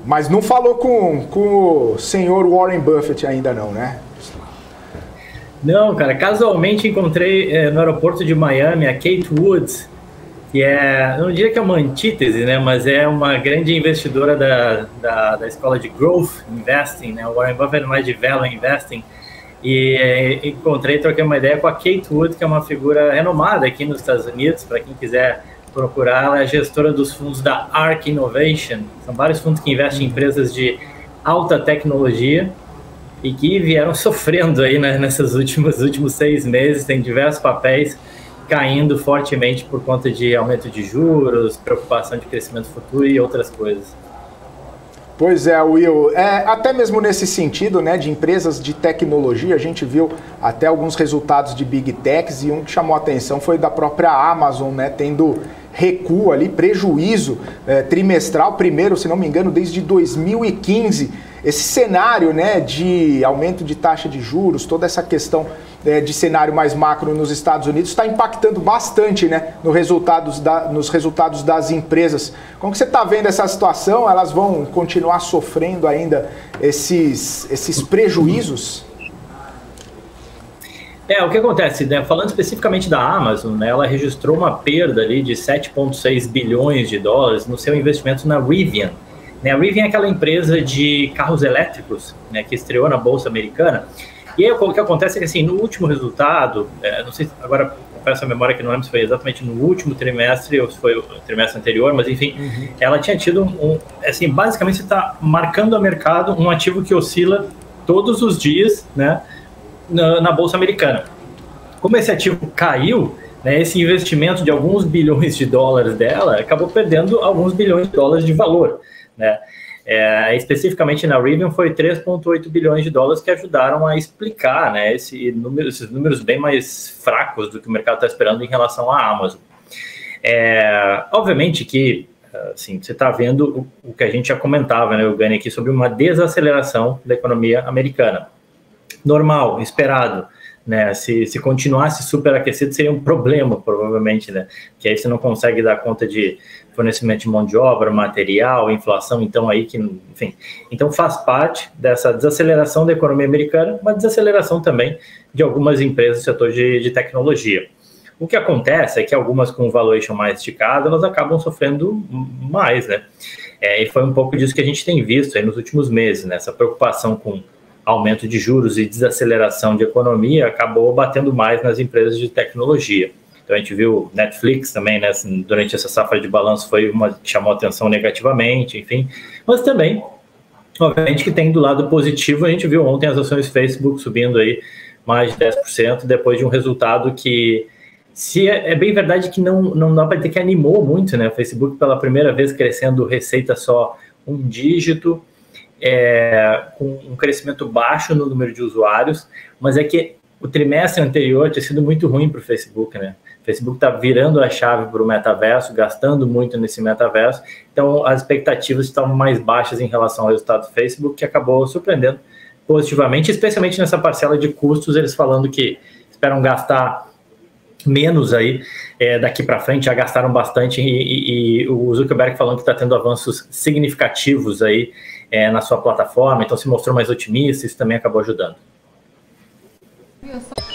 Mas não falou com o senhor Warren Buffett ainda não, né? Não, cara, casualmente encontrei no aeroporto de Miami a Kate Woods, que não diria que é uma antítese, né, mas é uma grande investidora da escola de Growth Investing, né, o Warren Buffett é mais de Value Investing, e troquei uma ideia com a Kate Wood, que é uma figura renomada aqui nos Estados Unidos, para quem quiser procurar, ela é gestora dos fundos da ARK Innovation, são vários fundos que investem em empresas de alta tecnologia, e que vieram sofrendo aí, né, nesses últimos 6 meses, tem diversos papéis caindo fortemente por conta de aumento de juros, preocupação de crescimento futuro e outras coisas. Pois é, Will. Até mesmo nesse sentido, né, de empresas de tecnologia, a gente viu até alguns resultados de Big Techs, e um que chamou a atenção foi da própria Amazon, né, tendo recuo ali, prejuízo trimestral, primeiro, se não me engano, desde 2015. Esse cenário, né, de aumento de taxa de juros, toda essa questão de cenário mais macro nos Estados Unidos está impactando bastante, né, nos resultados das empresas. Como que você está vendo essa situação? Elas vão continuar sofrendo ainda esses prejuízos? O que acontece, né? Falando especificamente da Amazon, né, ela registrou uma perda ali de 7,6 bilhões de dólares no seu investimento na Rivian. A Rivian é aquela empresa de carros elétricos, né, que estreou na Bolsa Americana. E aí, o que acontece é que, assim, no último resultado, não sei se agora, confesso a memória que não lembro se foi exatamente no último trimestre ou se foi o trimestre anterior, mas enfim, ela tinha tido assim, basicamente você está marcando a mercado um ativo que oscila todos os dias, né, na Bolsa Americana. Como esse ativo caiu, né, esse investimento de alguns bilhões de dólares dela acabou perdendo alguns bilhões de dólares de valor, né? Especificamente na Rivian foi 3,8 bilhões de dólares que ajudaram a explicar, né, esses números bem mais fracos do que o mercado está esperando em relação à Amazon. Obviamente que assim, você está vendo o que a gente já comentava, né, o Gani, aqui sobre uma desaceleração da economia americana. Normal, esperado, né? Se continuasse superaquecido seria um problema, provavelmente, né? Que aí você não consegue dar conta de fornecimento de mão de obra, material, inflação, então aí que, enfim. Então faz parte dessa desaceleração da economia americana, uma desaceleração também de algumas empresas do setor de tecnologia. O que acontece é que algumas com valuation mais esticado, elas acabam sofrendo mais, né? E foi um pouco disso que a gente tem visto aí nos últimos meses, né? Essa preocupação com aumento de juros e desaceleração de economia acabou batendo mais nas empresas de tecnologia. Então a gente viu Netflix também, né, durante essa safra de balanço foi uma que chamou atenção negativamente, enfim. Mas também, obviamente que tem do lado positivo, a gente viu ontem as ações Facebook subindo aí mais de 10% depois de um resultado que, se é bem verdade que não dá para dizer que animou muito, né, o Facebook pela primeira vez crescendo receita só um dígito, com um crescimento baixo no número de usuários, mas é que o trimestre anterior tinha sido muito ruim para o Facebook, né? O Facebook está virando a chave para o metaverso, gastando muito nesse metaverso, então as expectativas estavam mais baixas em relação ao resultado do Facebook, que acabou surpreendendo positivamente, especialmente nessa parcela de custos, eles falando que esperam gastar menos aí daqui para frente, já gastaram bastante, e o Zuckerberg falando que está tendo avanços significativos aí na sua plataforma, então se mostrou mais otimista, isso também acabou ajudando.